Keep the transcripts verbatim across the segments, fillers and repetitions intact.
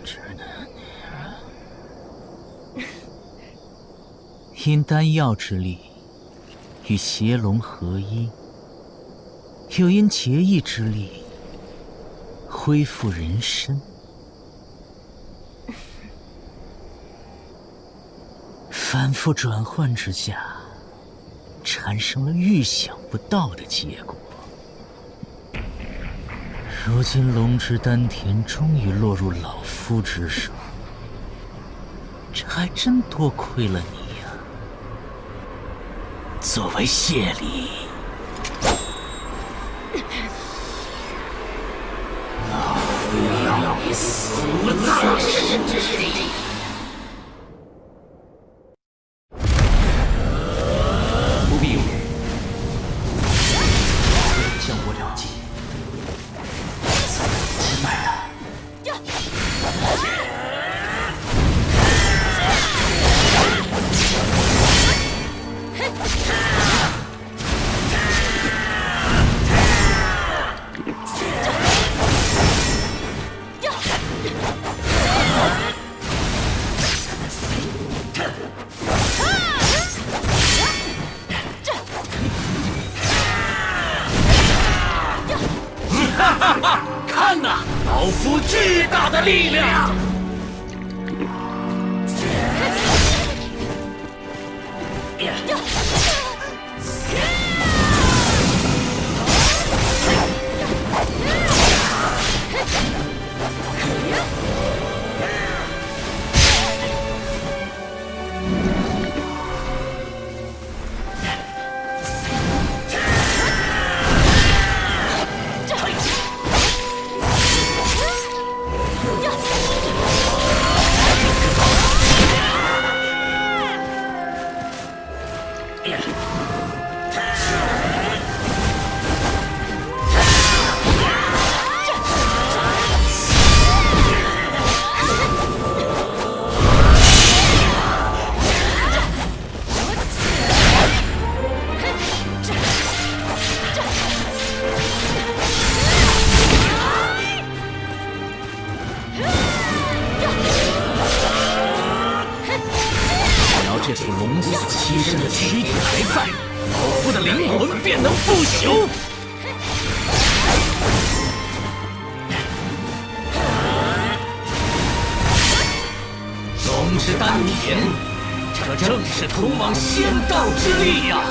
之呢？因丹药之力与邪龙合一，又因结义之力恢复人身。反复转换之下，产生了预想不到的结果。如今龙之丹田终于落入老夫之手，这还真多亏了你。作为谢礼，老夫要你死无葬身之地。不必犹豫，将我了结，才能击败他。看呐，老夫巨大的力量！这副龙死栖身的躯体还在，老夫的灵魂便能不朽。龙之丹田，这正是通往仙道之力呀！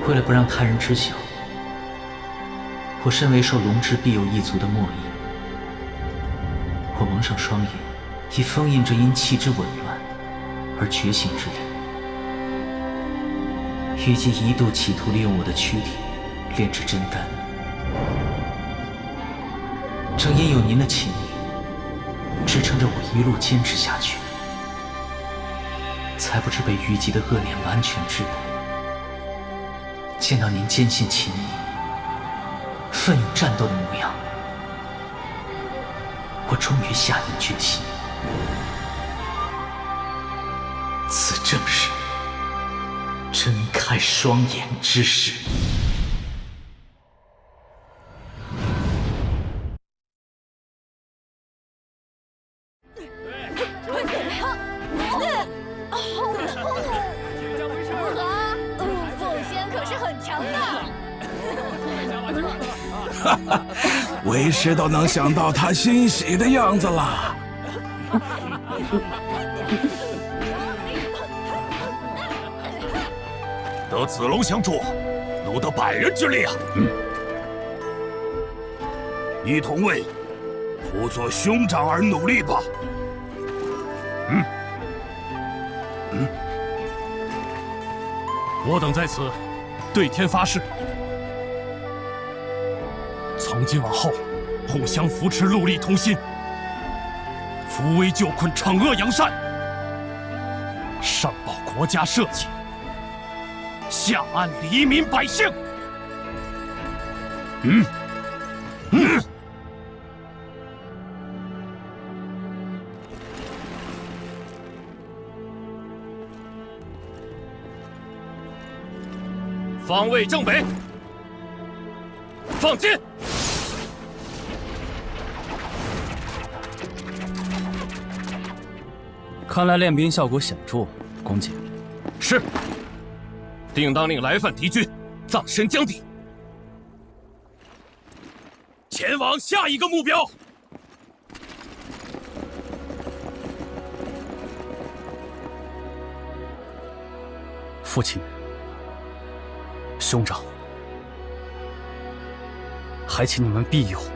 为了不让他人知晓，我身为受龙之必有一族的莫弈，我蒙上双眼，以封印这因气之紊乱而觉醒之力。虞姬一度企图利用我的躯体炼制真丹，正因有您的亲密，支撑着我一路坚持下去，才不致被虞姬的恶念完全支配。见到您坚信亲密、奋勇战斗的模样，我终于下定决心，此正是睁开双眼之时。 为师都能想到他欣喜的样子了。 得子龙相助，奴得百人之力啊！嗯， 你同为辅佐兄长而努力吧。 嗯嗯，我等在此对天发誓，从今往后互相扶持，戮力同心，扶危救困，惩恶扬善，上报国家社稷，下安黎民百姓。嗯嗯。方位正北，放箭。 看来练兵效果显著，公瑾。 是。定当令来犯敌军葬身江底，前往下一个目标。 父亲。兄长，还请你们庇佑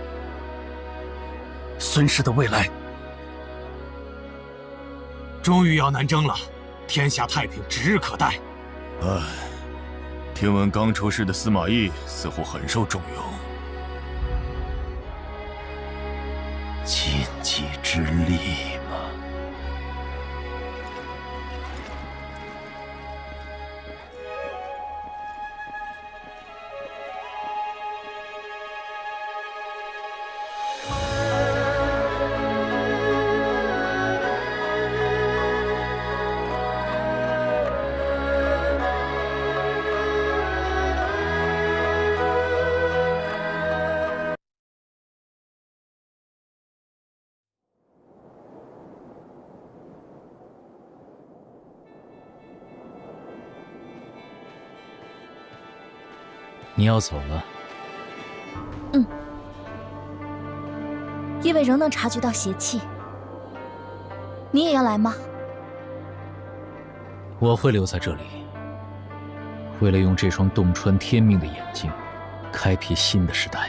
孙氏的未来。 终于要南征了，天下太平指日可待。 唉，听闻刚出世的司马懿似乎很受重用。 禁忌之力吗？ 你要走了？ 嗯，因为仍能察觉到邪气。你也要来吗？ 我会留在这里，为了用这双洞穿天命的眼睛，开辟新的时代。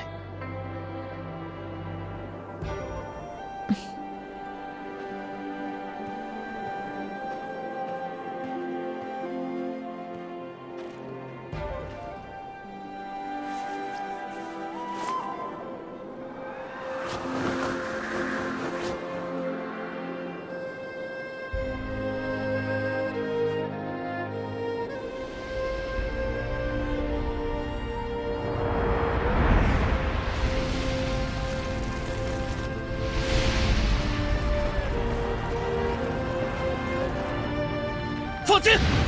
放箭！